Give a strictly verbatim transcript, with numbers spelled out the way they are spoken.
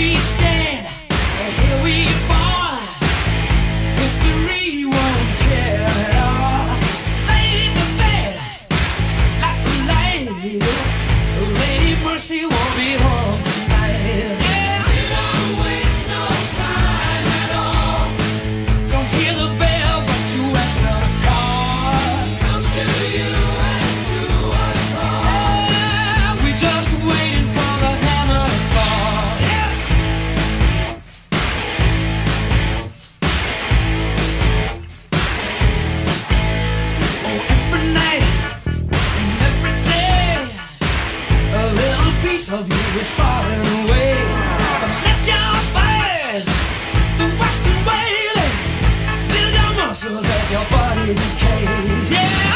we stand, and here we fall. History won't care at all. Lay the bed like a lady. Lady Mercy won't be home tonight. Yeah, we don't waste no time at all. Don't hear the bell, but you answer the call. Comes to you as to us all. Yeah, we just waiting for the hammer to fall. Yeah. Oh, every night and every day, a little piece of you is falling away. But lift your fires, the western wailing, build your muscles as your body decays. Yeah.